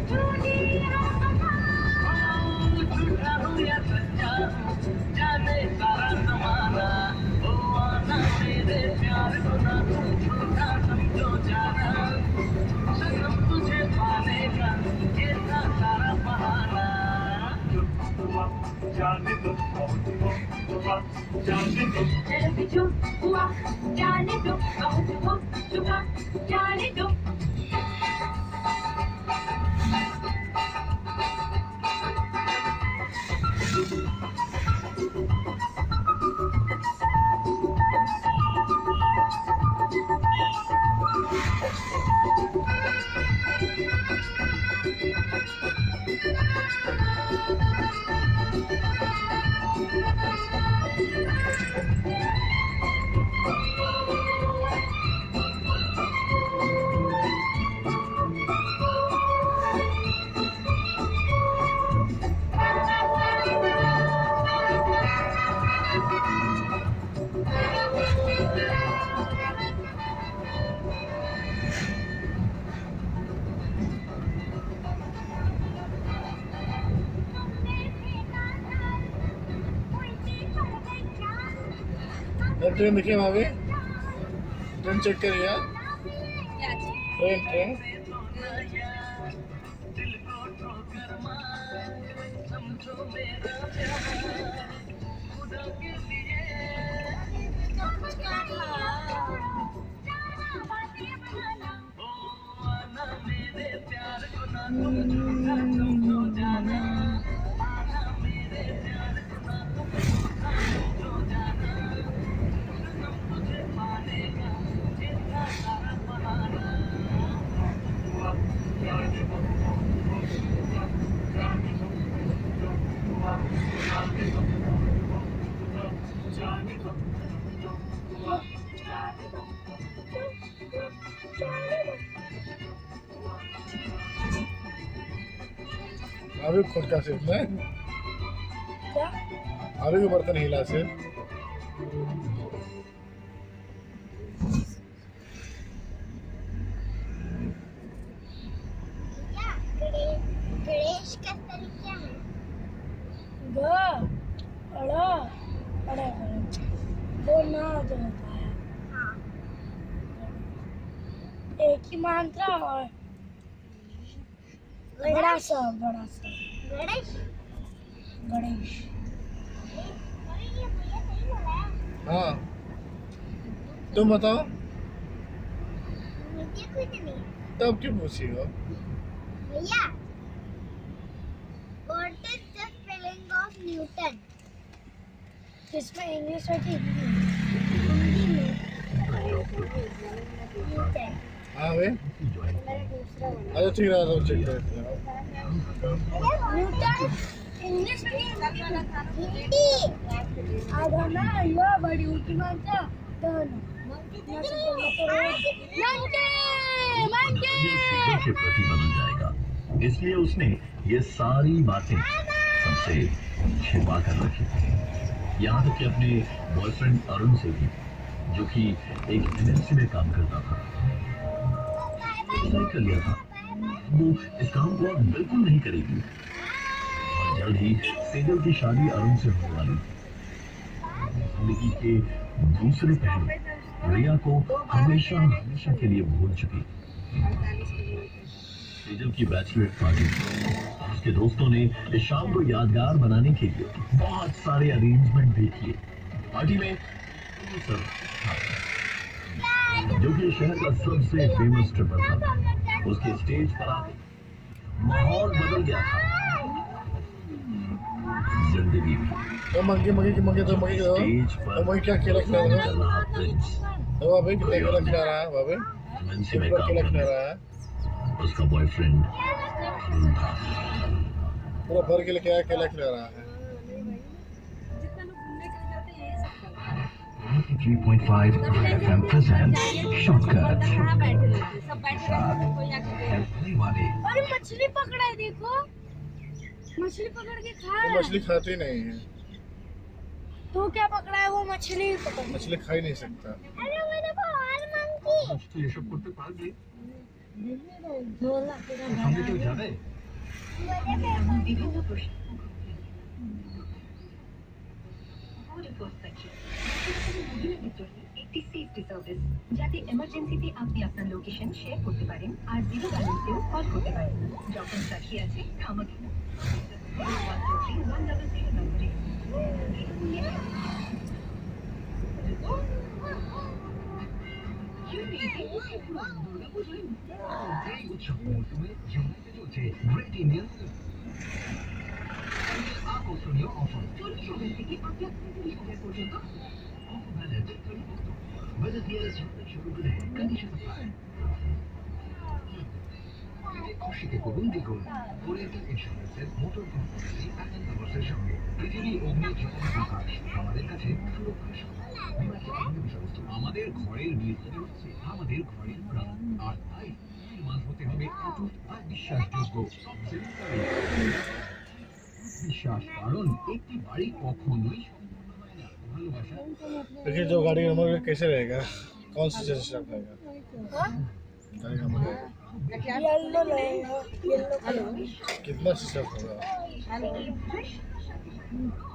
जाने सारा जमाना ओ आना मेरे प्यार को ना तुम झूठा समझो जाना सनम तुझे पाने का ये था सारा बहाना जाने दो जाने दो जाने दो जाने दो ट्रेन देखिए वहाँ पे ट्रेन चेक करिए ट्रेन अभी खुद का सिर्फ में क्या अभी भी बर्तन हिला से गणेश का तरीका है वो ना होता है हाँ। एक ही मंत्र और बड़ा सा गणेश गणेश हाँ तुम बताओ मुझे कुछ नहीं तब क्यों पूछी हो भैया What is the spelling of Newton? इसमें इंग्लिश और हिंदी में न्यूटन हाँ वे अच्छा ठीक है तो चेक करते हैं न्यूटन इंग्लिश में हिंदी आधा ना यो बड़ी ऊटी मानता दोनों के प्रति बदल जाएगा इसलिए उसने ये सारी बातें सबसे छिपा कर रखी यहाँ तक कि अपने बॉयफ्रेंड अरुण से भी जो कि एक एजेंसी में काम करता था डिसाइड कर लिया था वो इस काम को अब बिल्कुल नहीं करेगी और जल्द ही सेजल की शादी अरुण से होने वाली जिंदगी के दूसरे पहलू रिया को हमेशा हमेशा के लिए भूल चुकी सेजल की बैचलर पार्टी उसके दोस्तों ने इस शाम को यादगार बनाने के लिए बहुत सारे अरेंजमेंट भी किए पार्टी में जो कि शहर का सबसे फेमस ट्रिपल था उसके स्टेज पर आके माहौल बदल गया था जिंदगी तो मंगे स्टेज पर क्या केला खिला रहा है बाबे कितना केला खिला रहा है बाबे केला खिला रहा है उसका बॉयफ्रेंड पूरा भर के लेके आया केला खिला रहा है 3.5 FM presents Shortcut अरे मछली पकड़ा है देखो मछली पकड़ के खा वो मछली खाती नहीं है तो क्या पकड़ा है वो मछली मछली खा ही नहीं सकता अरे मैंने बाहर मांगी ये सब कुत्ते पाल दिए झोला हमने तो जाने বিভিন্ন প্রশ্ন একটি সেফটি সার্ভিস যাতে এমার্জেন্সিতে আপনি আপনার লোকেশন শেয়ার করতে পারেন আর জিরো ব্যালেন্সেও কল করতে পারেন যখন সাক্ষী আছে থামাকে 123-100 নম্বরে এই উৎসব মৌসুমে জমিতে চলছে গ্রেট ইন্ডিয়ান আকর্ষণীয় অফার 40,000 থেকে 38,000 পর্যন্ত offer valid 30 October. Visit nearest showroom শুরু করে conditions apply. খুশিতে করুন দ্বিগুণ ওরিয়েন্টাল ইন্স্যুরেন্সের মোটর কর্পোরেশন অ্যান্ড কভার্সের সঙ্গে পৃথিবী অগ্নি জল আকাশ আমাদের কাছে সুরক্ষার সঙ্গে বিমাকে অন্য বিষয়বস্তু আমাদের ঘরের নির্মাণ হচ্ছে আমাদের ঘরের প্রাণ আর তাই নির্মাণ হতে হবে অটুট আর বিশ্বাসযোগ্য বিশ্বাস কারণ একটি বাড়ি কখনোই সম্পূর্ণ হয় না ভালোবাসা देखिए जो गाड़ी का नंबर कैसे रहेगा कौन सी चीज़ स्टार्ट रहेगा गाड़ी का नंबर येलो रहेगा येलो कलर कितना स्टार्ट होगा हेलो